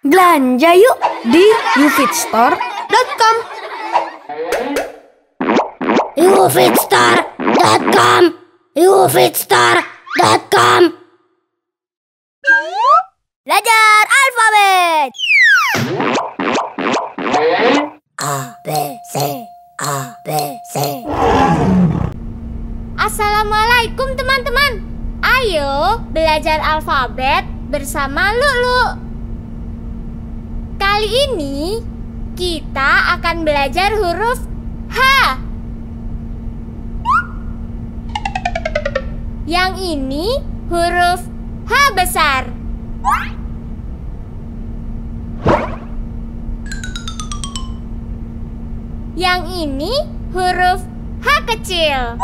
Belanja yuk di ufitstore.com. ufitstore.com. ufitstore.com. Belajar alfabet. A, B, C, A, B, C. Assalamualaikum teman-teman. Ayo belajar alfabet bersama Lulu. Kali ini kita akan belajar huruf H. Yang ini huruf H besar. Yang ini huruf H kecil.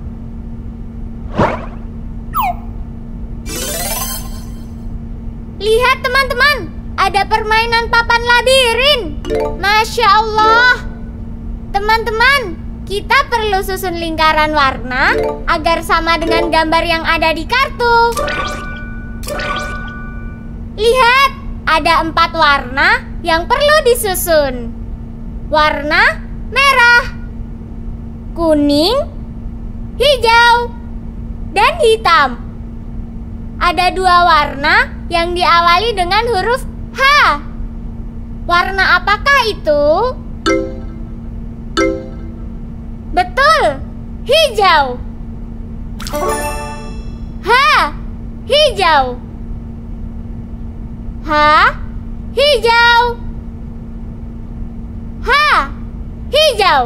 Lihat teman-teman, ada permainan papan labirin. Masya Allah. Teman-teman, kita perlu susun lingkaran warna agar sama dengan gambar yang ada di kartu. Lihat, ada 4 warna yang perlu disusun. Warna merah, kuning, hijau, dan hitam. Ada 2 warna yang diawali dengan huruf H. Warna apakah itu? Betul, hijau. H, hijau. H, hijau. H, hijau.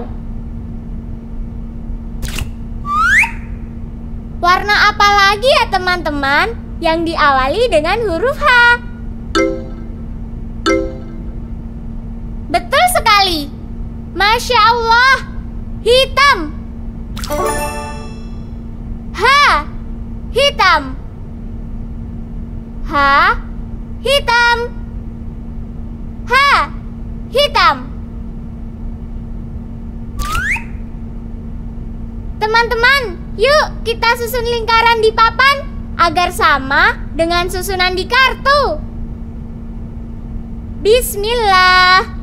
Warna apa lagi ya teman-teman yang diawali dengan huruf H? Betul sekali. Masya Allah, hitam. H, hitam. H, hitam. H, hitam. Teman-teman, yuk kita susun lingkaran di papan agar sama dengan susunan di kartu. Bismillah.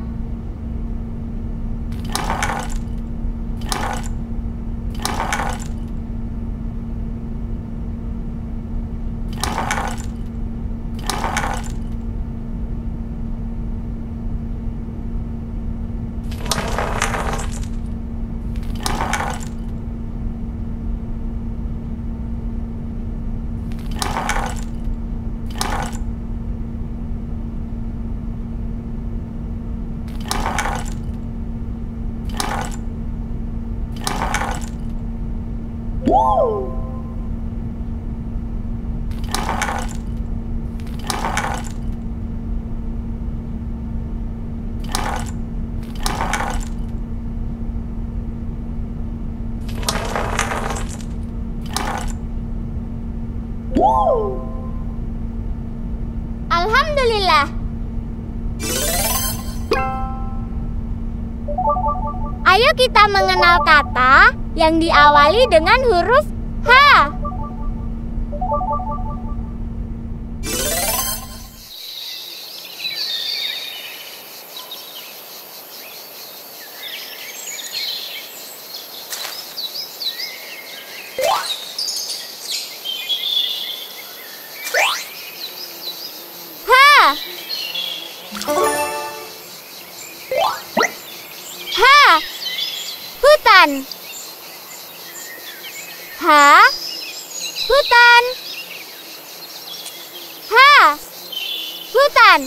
Alhamdulillah. Ayo kita mengenal kata yang diawali dengan huruf H. H, hutan. H, hutan. H, hutan.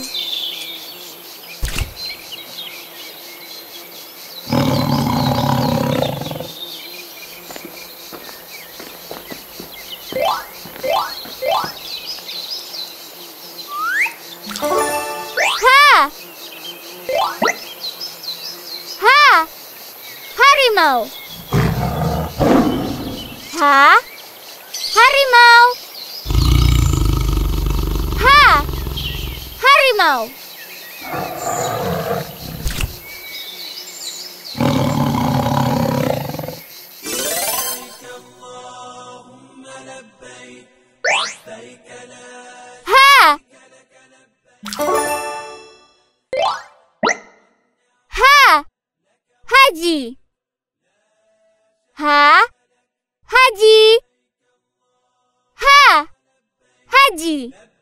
Harimau. H, harimau. H, harimau. H, haji. Ha, haji. Ha, haji.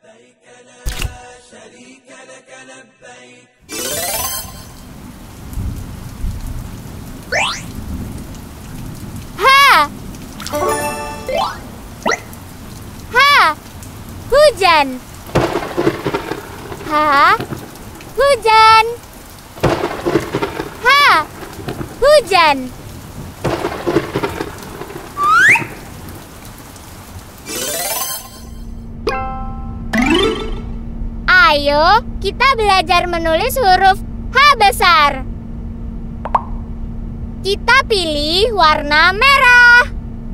Ha, ha, hujan. Ha, hujan. Ha, hujan. Ayo, kita belajar menulis huruf H besar. Kita pilih warna merah.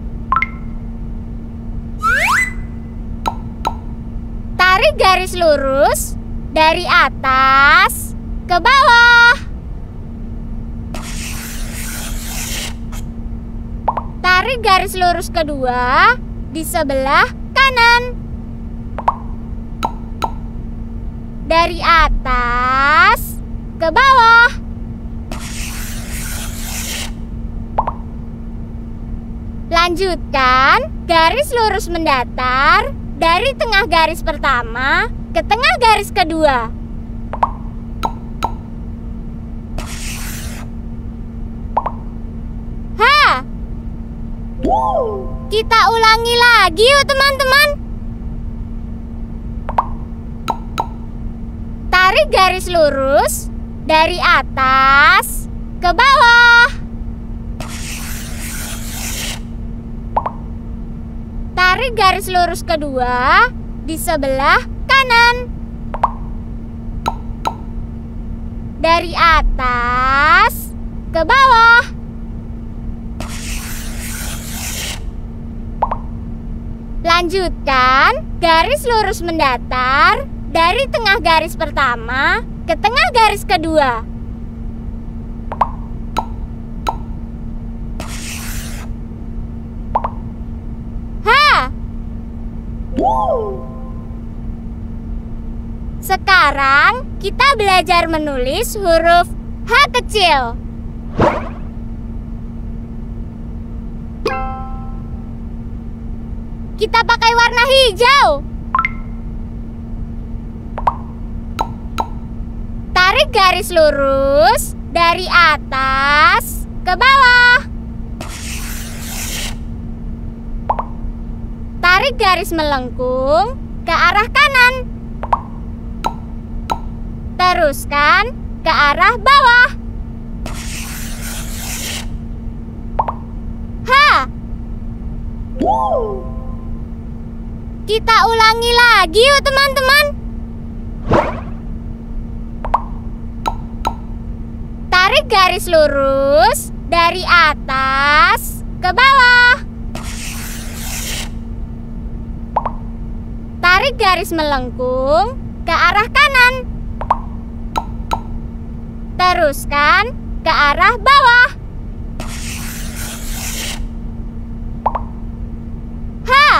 Tarik garis lurus dari atas ke bawah. Tarik garis lurus kedua di sebelah kanan. Dari atas ke bawah. Lanjutkan garis lurus mendatar dari tengah garis pertama ke tengah garis kedua. Ha! Kita ulangi lagi yuk teman-teman. Tarik garis lurus dari atas ke bawah. Tarik garis lurus kedua di sebelah kanan. Dari atas ke bawah. Lanjutkan garis lurus mendatar dari tengah garis pertama ke tengah garis kedua. Ha! Sekarang kita belajar menulis huruf H kecil. Kita pakai warna hijau. Tarik garis lurus dari atas ke bawah. Tarik garis melengkung ke arah kanan. Teruskan ke arah bawah. Ha! Kita ulangi lagi yuk teman-teman. Tarik garis lurus dari atas ke bawah. Tarik garis melengkung ke arah kanan. Teruskan ke arah bawah. Ha!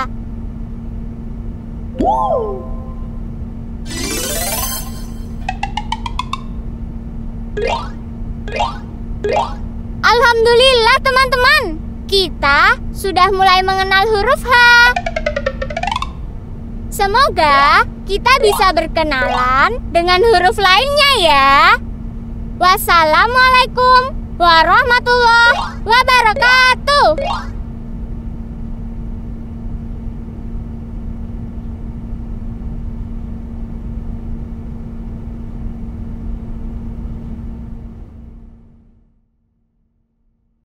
Alhamdulillah teman-teman, kita sudah mulai mengenal huruf H. Semoga kita bisa berkenalan dengan huruf lainnya ya. Wassalamualaikum warahmatullahi